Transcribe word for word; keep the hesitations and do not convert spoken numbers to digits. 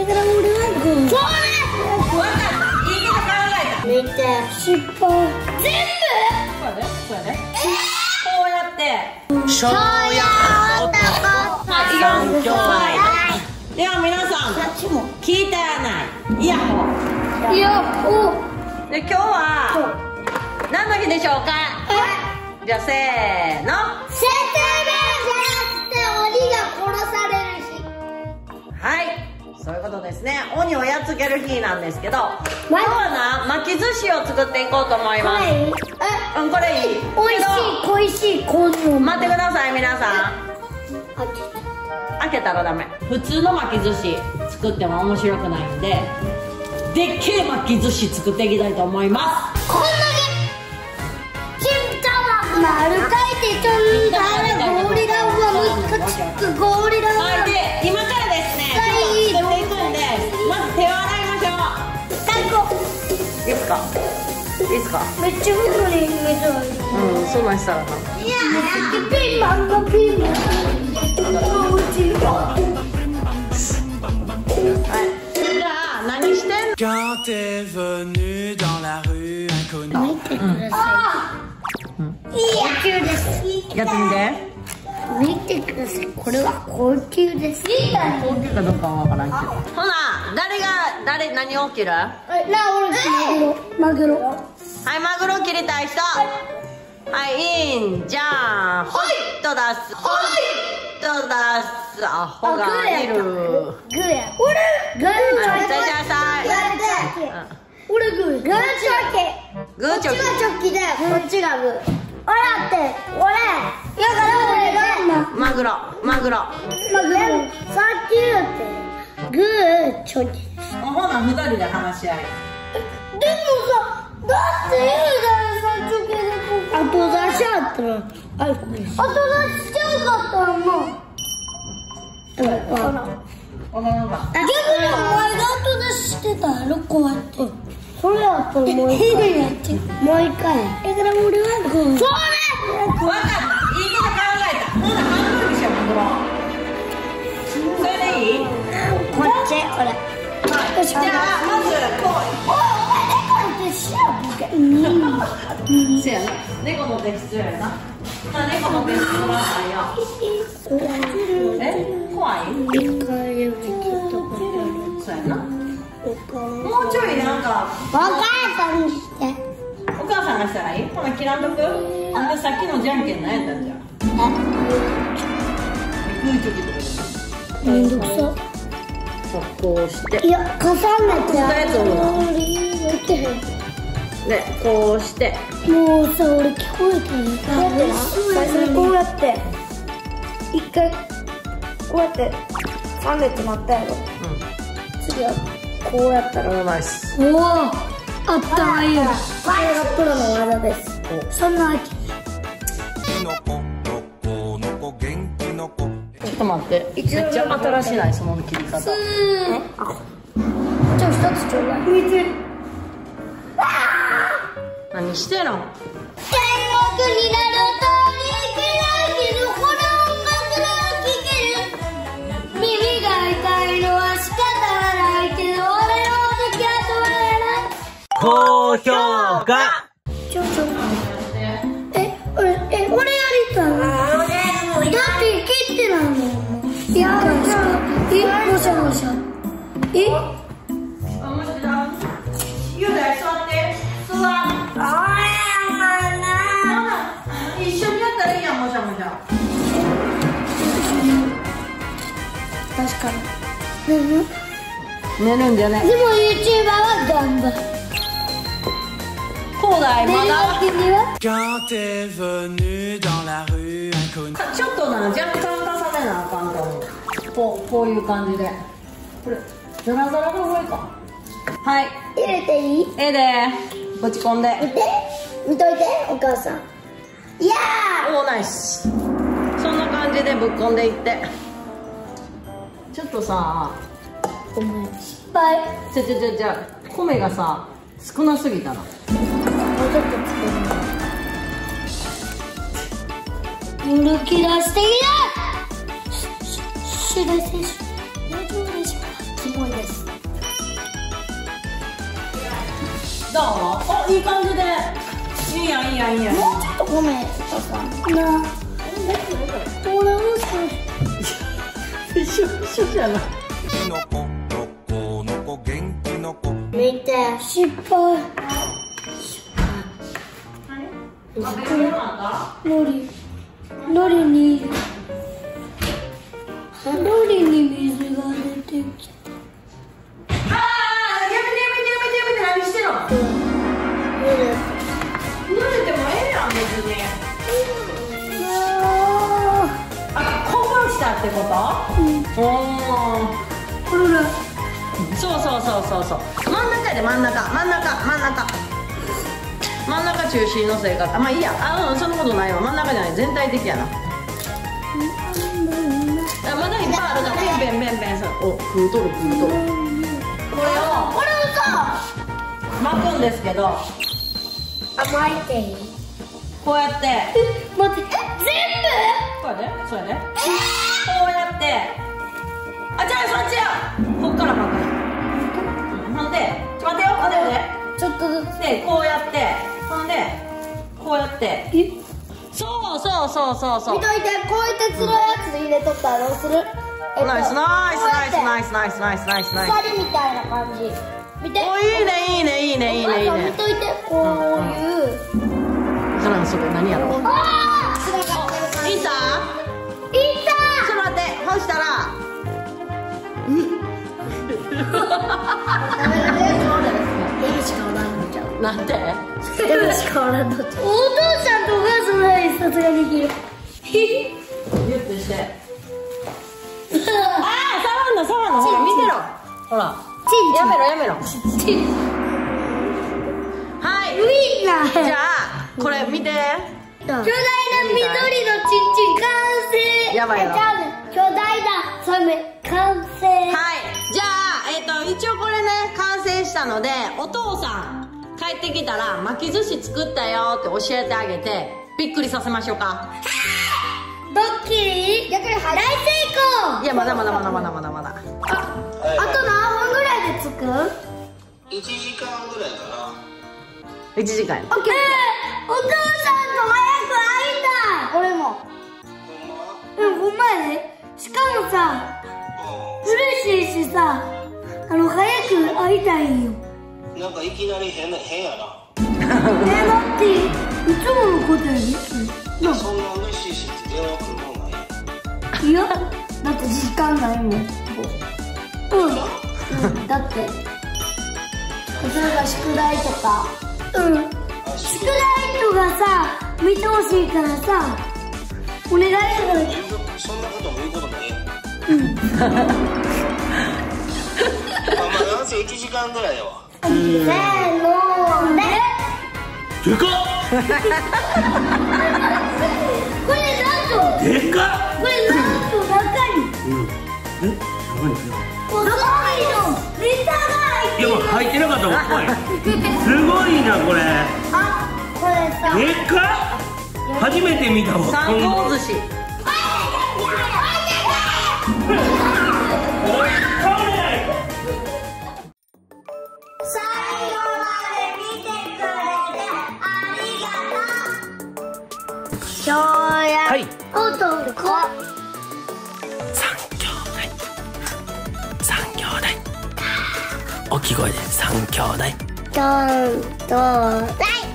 だから俺はグー。そうね。 わかった。いいこと考えた。 見て、尻尾。全部。 そうやで、そうやで。こうやって。 そうやった。 よんきょうだい。では皆さん、聞いてない。イヤホン。 いや、お。 で、今日は。何の日でしょうか。じゃあ、せーの。 説明じゃなくて、鬼が殺される日。 はい。そういうことですね。鬼をやっつける日なんですけど。今日はな、巻き寿司を作っていこうと思います。 え、 うん、これいい。 おいしい、おいしい、こんの。 待ってください、皆さん。開けたらダメ。普通の巻き寿司作っても面白くないんで、でっけえ巻き寿司作っていきたいと思います。 こんだけ金玉丸書いてちょんだらゴリラはむかちくゴリラは。 はい、で今からですね、ちょっと作っていくんで、まず手を洗いましょう。 最高。 いいっすか、いいっすか。 めっちゃ袋に水ある。 うん、そんなんしたらな。 いやピーマンがピーマン。 はい、じゃあ何してんの。 Quand t'es venu dans la rue inconnue。 見てください。いい野球です。 やってみて。 見てください。これは高級です。いいだね。 大きいかどうかはわからんけど。ほな、誰が誰何を切る？はえ、な俺マグロ。マグロ。 い、マグロ切りたい人。はい、いいんじゃん。ほいっと出す。ほいっと出す。アホがいる。 グーや。俺グー。 はい、じゃあさい。 俺グー。グーチョキ。 グーチョキ。 こっちがチョキで、こっちがグー。俺だって、俺。だから俺がマグロ、マグロ。 マグロ。さっき言って。グーチョキ。 ほな、二人で話し合い。 でもさ、だって言うじゃん、さっきで。後出しあったら。あ、後出しちゃうかったらもう。 ほな、なんか。 逆にお前が後出ししてたやろ、こうやって。それやったらもう一回やって。もう一回。だから俺はグー。そうね。 わかった。いいこと考えた。ほな、半分にしよう、マグロ。それでいい？ こっち、これ。 じゃあ、まず、こう。 おい、お前猫の手しよう。 せやな。猫の手必要やな。まあ、猫の手必要だからよ。え、怖い？ 一回指切ったことある。 そうやな。もうちょいなんか。 お母さんにして。 お母さんがしたらいい？ほな、切らんとく？で、さっきのじゃんけん何やったんじゃん。グーチョキとか。 めんどくさ。 そう、こうして。 いや、重ねて。 やつを。で、こうして。 もうさ、俺聞こえたね。最初にこうやって。一回。こうやって。重ねて待ったやろ。次は。こうやったら。 ナイス。 おお。あったわいい。これがプロの技です。そんなわけ。 ちょっと待って。めっちゃ新しいない、その切り方。 すー。じゃあ一つちょうだい。見て。 何してんの？ 天国になるといけないけど、この音楽が聴ける。耳が痛いのは仕方がないけど、俺の時は止まらない。 高評価。 ちょちょ。え、俺、え、俺やりたい。だって切ってないもん。いや、え、もしゃもしゃ。え？ ゆうだい、座って。座って。あー、一緒にやったらいいやん、もしゃもしゃ。 確かに。 寝るんじゃね。 でも YouTuber は頑張る。 こうだい、まだ。 Quand t'es venu dans la rue inconnue。 ちょっとな、若干重ねなあかんと思う。こう、こういう感じで。これ、ザラザラが多いか。はい。 入れていい？ ええで。ぶち込んで。 見て。見といて、お母さん。いやー。 おー、ナイス。そんな感じでぶっ込んでいって。ちょっとさ。 ごめん。失敗。 じゃじゃじゃじゃ、米がさ、少なすぎたな。 もうちょっと作る。抜き出してきた。シュレ選手、大丈夫でしょうか？キモいです。 どう？お、いい感じで。いいやんいいやんいいやん。 もうちょっと米とかな。ほら、もし一緒一緒じゃない。 見て、失敗。のり、のりに、のりに水が出てきた。 ああ、やめてやめてやめてやめて、何してんの？濡れてもええやん別に。あ、こぼしたってこと？うん。おお。 これだ。 そうそうそうそうそう。真ん中で真ん中真ん中真ん中。真ん中中心の生活。あ、まあいいや。あ、うん、そんなことないわ。真ん中じゃない、全体的やな。あ、まだいっぱいあるな。ペンペンペンペン。お、食うとる食うとる。これをこれをさ、 巻くんですけど、 あ、巻いていい？ こうやって。 待って、全部？ こうやで、そうやで。こうやって。あ、じゃあそっちや。こっから巻く。ほんで、ちょ待てよ、待てよね。 ちょっとずつ。 で、こうやって、ほんで、こうやって。 え？ そうそうそうそうそう。 見といて、こういう鉄のやつ入れとったらどうする？ ナイスナイスナイスナイスナイスナイスナイスナイス。 鎖みたいな感じ。見て。 お、いいねいいねいいねいいねいいね。 見といて、こういう。 それそれ何やろ。 ああ、つながってる感じ。 いった？ いった。 ちょっと待って、干したら。 ダメだね、そうだよ。デブしかおらんのちゃう。 なんで？ デブしかおらんのちゃう。お父さんとお母さんないさすがにできる。 ギュッてして。ああ、触んの触んの。ほら見てろ。ほら。やめろやめろ。はい。 みんな。 じゃあこれ見て。 巨大な緑のチンチン完成。 やばいやろ。 巨大なサメ完成。 はい。じゃあえっと一応これね完成したので、お父さん帰ってきたら巻き寿司作ったよって教えてあげてびっくりさせましょうか。 ドッキリ逆に大成功。 いやまだまだまだまだまだまだ。 あ、あと何分ぐらいで着く？ いちじかんぐらいかな。 いちじかん。 オッケー。お父さんと早く会いたい。俺も。 ほんま？ うん、ほんまやね。しかもさ、嬉しいしさ、あの早く会いたいんよ。 なんかいきなり変な変やな。 え、だっていつものことやで。なそんな嬉しいし電話来るもんなんや。 いや、だって時間ないもん。うん、うん、だって例えば宿題とか、うん、宿題とかさ見てほしいからさお願いだから。 そんなことも言うことないやん。 うんまあまあなんせいちじかんぐらいやわ。 せーのででかっこれなんとでかっこれなんと中にうんえ何それおそばのネタが入ってる。 いやもう入ってなかったもんおいすごいなこれあ、これさでかっ初めて見たわ三光寿司。 おい倒れない最後まで見てくれてありがとう。しょうやはいおとこ三兄弟三兄弟大きい声で三兄弟どんどんだい